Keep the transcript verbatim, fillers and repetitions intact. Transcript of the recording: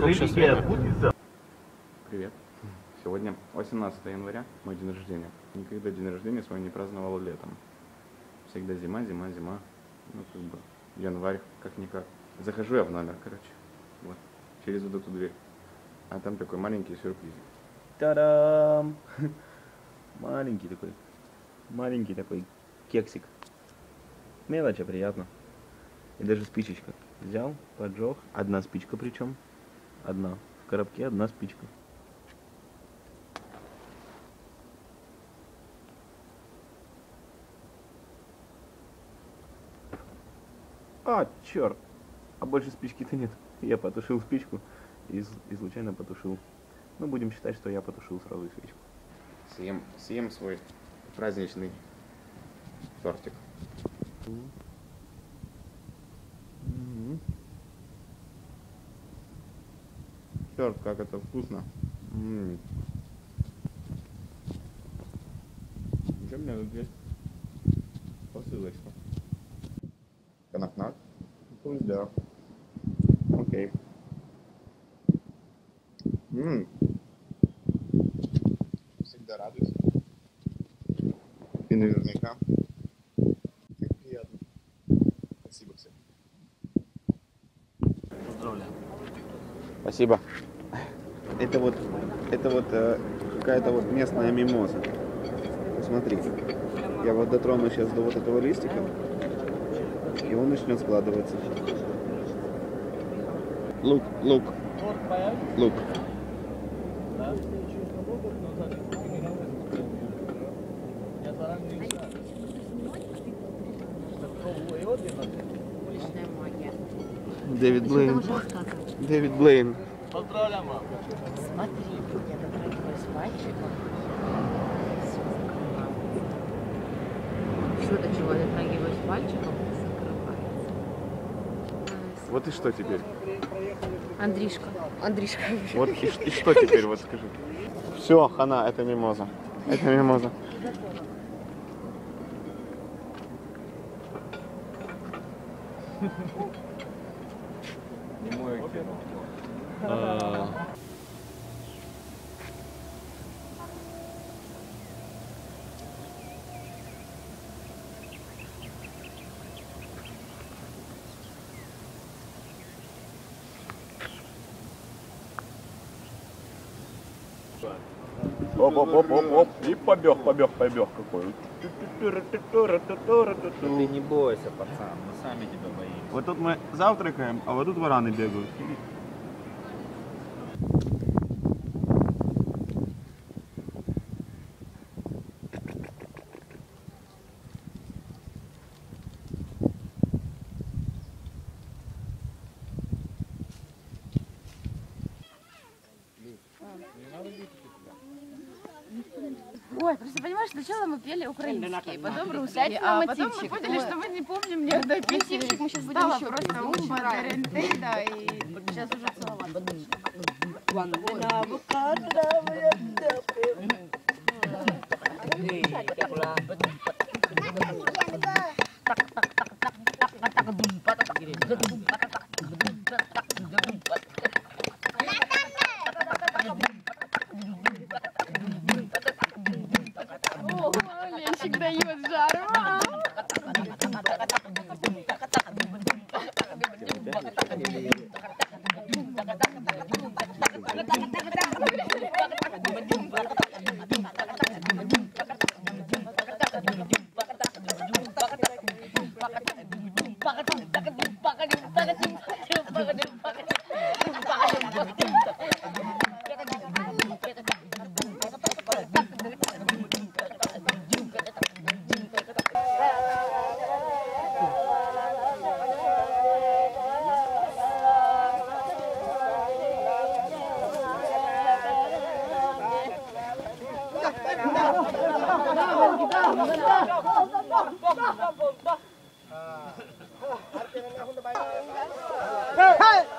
Сколько сейчас времени? Привет. Сегодня восемнадцатое января, мой день рождения. Никогда день рождения свой не праздновал летом. Всегда зима, зима, зима. Ну, как бы, январь, как-никак. Захожу я в номер, короче. Вот, через вот эту дверь. А там такой маленький сюрпризик. Та-дам! Маленький такой. Маленький такой кексик. Мелочь, а приятно. И даже спичечка. Взял, поджег. Одна спичка причем. Одна. В коробке одна спичка. А, черт! А больше спички-то нет. Я потушил спичку и, и случайно потушил. Ну, будем считать, что я потушил сразу и свечку. Съем, съем свой праздничный тортик. Mm-hmm. Черт, как это вкусно. Mm. Еще у меня тут есть посылочка. Канакнак. Пусть да. Окей. Ммм. Всегда радуюсь. И наверняка. Как приятно. Спасибо, кстати. Поздравляю. Спасибо. Это вот, это вот э, какая-то вот местная мимоза. Посмотри. Я вот дотрону сейчас до вот этого листика, и он начнет складываться. Look, look, look. Дэвид Блейн. Дэвид Блейн. Поздравляем, мам. Смотри, я дотрагиваюсь пальчиком. Что до чего я дотрагиваюсь пальчиком, закрывается. Вот и что теперь? Андришка. Андришка. Вот и, и что теперь, вот скажи. Все, хана, это мимоза. Это мимоза. Не мой океан. Оп-оп-оп-оп-оп. И побег, побег, побег какой. Ты не бойся, пацан, мы сами тебя боимся. Вот тут мы завтракаем, а вот тут вараны бегают. Ой, просто понимаешь, сначала мы пели украинские, потом русские, а потом мы поняли, что мы не помним ни одной песни. Мы сейчас будем еще просто Умба, Тарентейда, и сейчас уже целоваться. Ленчик дает жару. Hey!